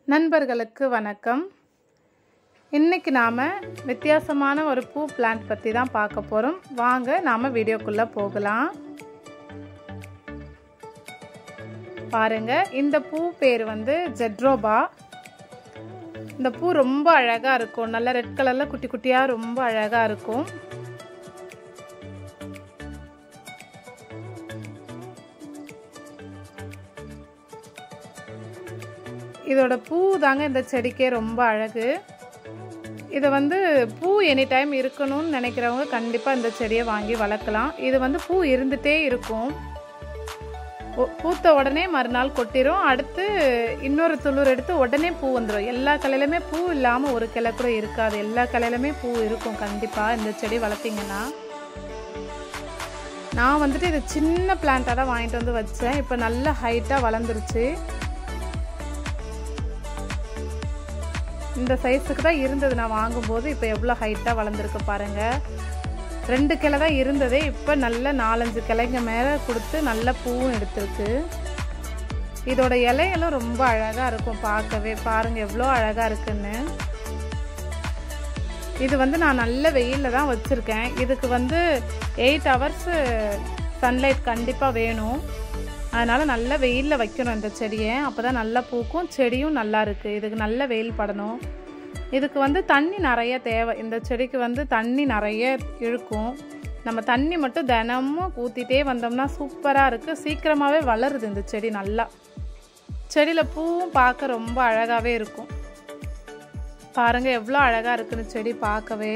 நண்பர்களுக்கு வணக்கம். இன்னைக்கு நாம வித்தியாசமான ஒரு பூ பிளான்ட் பத்தி தான் பார்க்க போறோம். வாங்க நாம வீடியோக்குள்ள போகலாம். பாருங்க, இந்த பூ பேர் வந்து ஜெட்ரோபா. இந்த பூ ரொம்ப அழகா இருக்கும். நல்ல ரெட் கலர்ல குட்டி குட்டியா ரொம்ப அழகா இருக்கும். இதோட பூ தாங்க இந்த செடிக்கே ரொம்ப அழகு. இதை வந்து பூ எனி டைம் இருக்கணும்னு நினைக்கிறவங்க கண்டிப்பாக இந்த செடியை வாங்கி வளர்க்கலாம். இது வந்து பூ இருந்துகிட்டே இருக்கும். பூத்த உடனே மறுநாள் கொட்டிடும். அடுத்து இன்னொரு துளிர் எடுத்து உடனே பூ வந்துடும். எல்லா கிளையிலுமே பூ இல்லாமல் ஒரு கிளை கூட இருக்காது. எல்லா கிளையிலுமே பூ இருக்கும் கண்டிப்பாக இந்த செடி வளர்த்திங்கன்னா. நான் வந்துட்டு இது சின்ன பிளான்ட்டாக தான் வாங்கிட்டு வந்து வச்சேன். இப்போ நல்ல ஹைட்டாக வளர்ந்துருச்சு. இந்த சைஸுக்கு தான் இருந்தது நான் வாங்கும்போது. இப்போ எவ்வளோ ஹைட்டாக வளர்ந்துருக்கு பாருங்கள். 2 கிளை தான் இருந்ததே, இப்போ நல்ல 4-5 கிளைங்க மேலே கொடுத்து நல்ல பூவும் எடுத்துருக்கு. இதோட இலைகளும் ரொம்ப அழகாக இருக்கும் பார்க்கவே. பாருங்கள் எவ்வளோ அழகாக இருக்குன்னு. இது வந்து நான் நல்ல வெயிலில் தான் வச்சுருக்கேன். இதுக்கு வந்து 8 hours சன்லைட் கண்டிப்பாக வேணும். அதனால் நல்ல வெயிலில் வைக்கணும் இந்த செடியை. அப்போ தான் நல்லா பூக்கும். செடியும் நல்லா இருக்குது. இதுக்கு நல்ல வெயில் படணும். இதுக்கு வந்து தண்ணி நிறைய தேவை. இந்த செடிக்கு வந்து தண்ணி நிறைய இழுக்கும். நம்ம தண்ணி மட்டும் தினமும் ஊற்றிட்டே வந்தோம்னா சூப்பராக இருக்குது. சீக்கிரமாகவே வளருது இந்த செடி நல்லா. செடியில் பூவும் பார்க்க ரொம்ப அழகாகவே இருக்கும். பாருங்கள் எவ்வளோ அழகாக இருக்குன்னு செடி பார்க்கவே.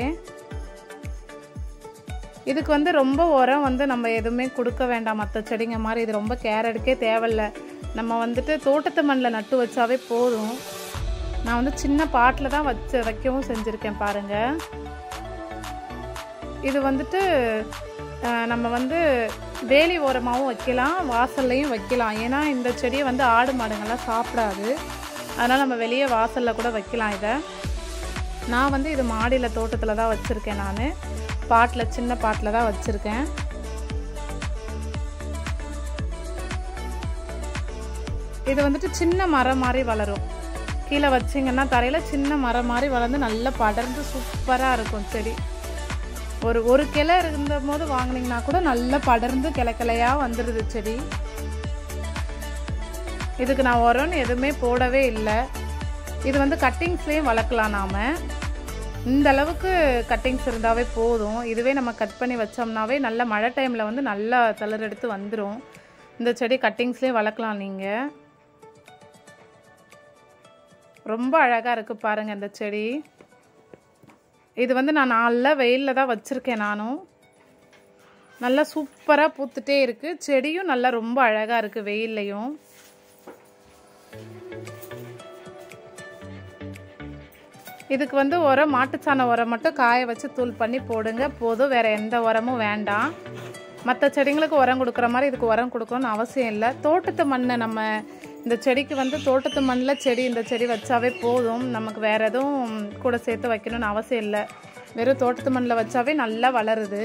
இதுக்கு வந்து ரொம்ப உரம் வந்து நம்ம எதுவுமே கொடுக்க வேண்டாம். மற்ற செடிங்க மாதிரி இது ரொம்ப கேர் எடுக்கே தேவையில்லை. நம்ம வந்துட்டு தோட்டத்து மண்ணில் நட்டு வச்சாவே போதும். நான் வந்து சின்ன பாட்டில் தான் வைக்கவும் செஞ்சுருக்கேன் பாருங்கள். இது வந்துட்டு நம்ம வந்து வேலி ஓரமாகவும் வைக்கலாம், வாசல்லையும் வைக்கலாம். ஏன்னா இந்த செடியை வந்து ஆடு மாடுங்கள்லாம் சாப்பிடாது. அதனால் நம்ம வெளியே வாசலில் கூட வைக்கலாம். இதை நான் வந்து இது மாடியில் தோட்டத்தில் தான் வச்சுருக்கேன். நான் பாட்டில் சின்ன பாட்டில் தான் வச்சுருக்கேன். இது வந்துட்டு சின்ன மரம் மாதிரி வளரும். கீழே வச்சிங்கன்னா தரையில் சின்ன மரம் மாதிரி வளர்ந்து நல்லா படர்ந்து சூப்பராக இருக்கும் செடி. ஒரு கிளை இருந்த போது வாங்கினீங்கன்னா கூட நல்லா படர்ந்து கிளையாக வந்துடுது செடி. இதுக்கு நான் உரம்னு எதுவுமே போடவே இல்லை. இது வந்து கட்டிங்ஸ்லேயும் வளர்க்கலாம். நாம் இந்த அளவுக்கு கட்டிங்ஸ் இருந்தாவே போதும். இதுவே நம்ம கட் பண்ணி வச்சோம்னாவே நல்ல மழை டைமில் வந்து நல்லா தளர் எடுத்து வந்துடும். இந்த செடி கட்டிங்ஸ்லேயே வளர்க்கலாம் நீங்கள். ரொம்ப அழகாக இருக்குது பாருங்கள் இந்த செடி. இது வந்து நான் நல்ல வெயிலில் தான் வச்சுருக்கேன். நானும் நல்லா சூப்பராக பூத்துட்டே இருக்குது. செடியும் நல்லா ரொம்ப அழகாக இருக்குது வெயில்லையும். இதுக்கு வந்து உரம் மாட்டுச்சாண உரம் மட்டும் காய வச்சு தூள் பண்ணி போடுங்க போதும். வேறு எந்த உரமும் வேண்டாம். மற்ற செடிங்களுக்கு உரம் கொடுக்குற மாதிரி இதுக்கு உரம் கொடுக்கணும்னு அவசியம் இல்லை. தோட்டத்து மண்ணை நம்ம இந்த செடிக்கு வந்து தோட்டத்து மண்ணில் இந்த செடி வச்சாவே போதும். நமக்கு வேறு எதுவும் கூட சேர்த்து வைக்கணும்னு அவசியம் இல்லை. வெறும் தோட்டத்து மண்ணில் வச்சாவே நல்லா வளருது.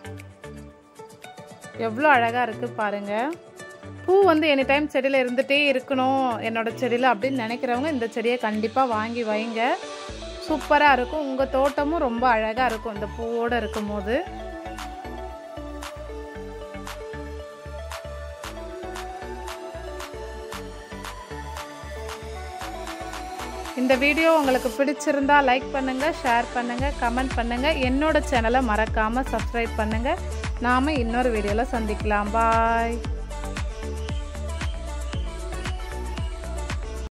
எவ்வளோ அழகாக இருக்குது பாருங்கள். பூ வந்து எனி டைம் செடியில் இருந்துகிட்டே இருக்கணும் என்னோடய செடியில் அப்படின்னு நினைக்கிறவங்க இந்த செடியை கண்டிப்பாக வாங்கி வைங்க. சூப்பராக இருக்கும். உங்கள் தோட்டமும் ரொம்ப அழகாக இருக்கும் இந்த பூவோடு இருக்கும் போது. இந்த வீடியோ உங்களுக்கு பிடிச்சிருந்தா லைக் பண்ணுங்கள், ஷேர் பண்ணுங்கள், கமெண்ட் பண்ணுங்கள். என்னோட சேனலை மறக்காமல் சப்ஸ்கிரைப் பண்ணுங்கள். நாம் இன்னொரு வீடியோவில் சந்திக்கலாம். பாய்.